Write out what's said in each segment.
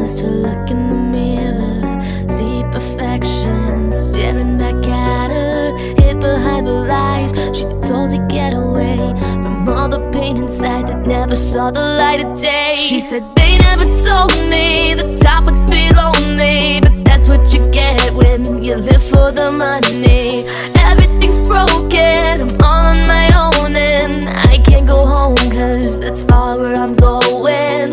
promised her look in the mirror, see perfection staring back at her, hid behind the lies she told to get away from all the pain inside that never saw the light of day. She said they never told me the top would be lonely, but that's what you get when you live for the money. Everything's broken, I'm all on my own, and I can't go home cause that's far where I'm going.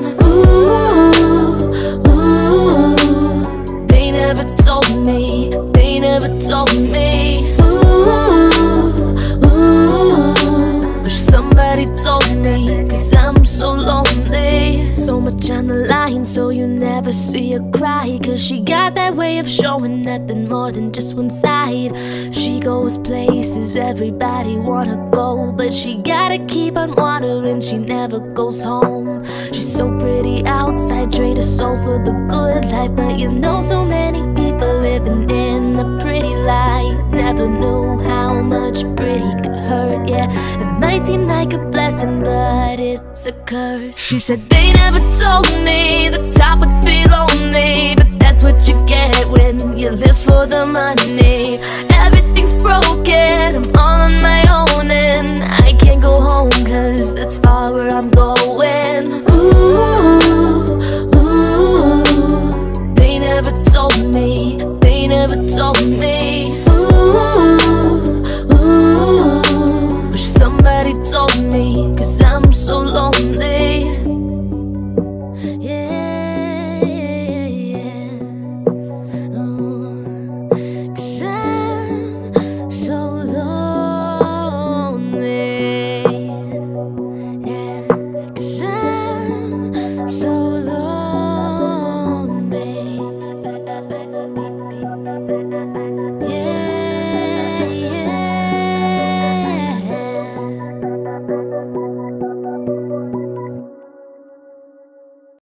Ooh, ooh, they never told me, they never told me. Ooh, ooh, wish somebody told me, cause I'm so lonely. So much on the line, so you never see her cry, cause she got that way of showing nothing more than just one side. She goes places everybody wanna go, but she gotta keep on wandering, she never goes home. She's so pretty outside, trade her soul for the good life, but you know so many people living in the pretty light. Never knew how much pretty could hurt, yeah. It might seem like a blessing, but it's a curse. She said they never told me the top would be lonely, but that's what you get when you live for the money. Everything's broken, I'm all on